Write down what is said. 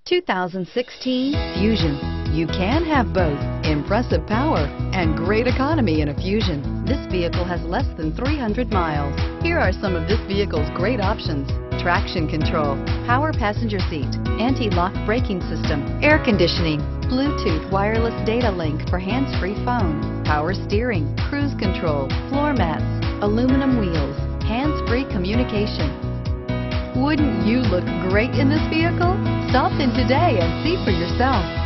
2016 Fusion. You can have both impressive power and great economy in a Fusion. This vehicle has less than 300 miles. Here are some of this vehicle's great options: traction control, power passenger seat, anti-lock braking system, air conditioning, Bluetooth wireless data link for hands-free phone, power steering, cruise control, floor mats, aluminum wheels, hands-free communication. Wouldn't you look great in this vehicle? Stop in today and see for yourself.